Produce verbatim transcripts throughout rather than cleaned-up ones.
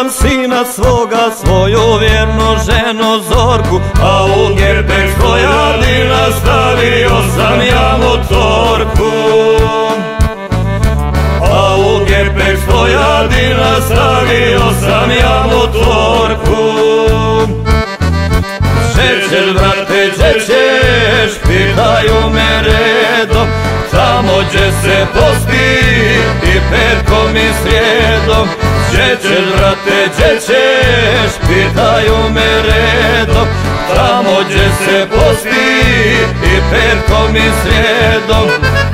sam sina svoga, svoju vjernu ženu Zorku, a u gepek Stojadina stavio sam ja motorku. A u gepek Stojadina stavio sam ja motorku. Šećer, brate, gdje ćeš, pitaju me redom, tamo gdje se posti i petkom i srijedom. Šećer, brate, gdje ćeš, pitaju me redom, tamo gdje se posti i petkom i srijedom.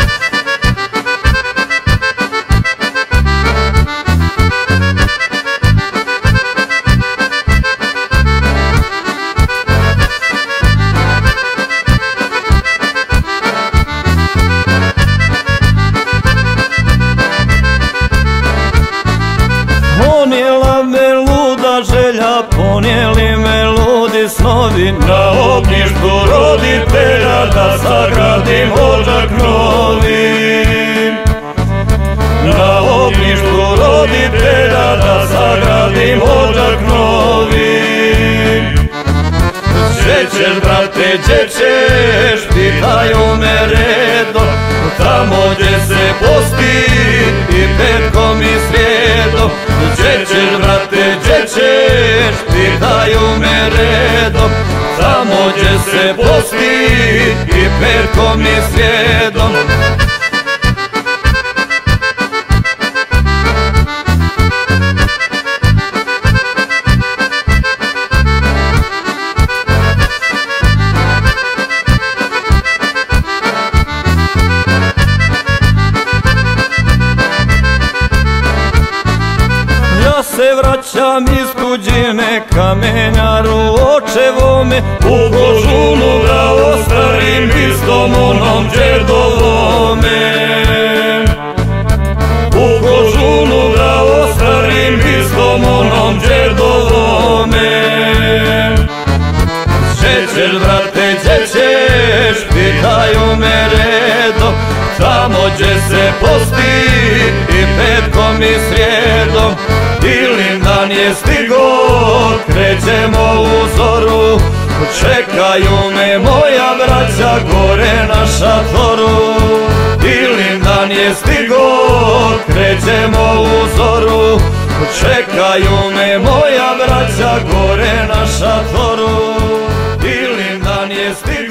Ponijela me luda želja, ponijeli me ludi snovi, na ognjištu roditelja da sagradim odžak novi. Na ognjištu roditelja da sagradim odžak novi. Šećer, brate, gdje ćeš, pitaju me redom, tamo gdje se posti i petkom i srijedom. Šećer, brate, gdje ćeš, pitaju me redom, tamo gdje se posti i petkom i srijedom. Ja se vraćam iz tuđine, kamenjaru očevome, u kožunu da ostarim istom onom džedovome. U kožunu da ostarim istom onom džedovome. Šećer, brate, gdje ćeš, pitaju me redom, tamo gdje se posti i petkom i srijedom. Ilindan je stigo, krećemo u zoru, čekaju me moja braća gore na šatoru. Ilindan je stigo, krećemo u zoru, čekaju me moja braća gore na šatoru. Ilindan je stigo.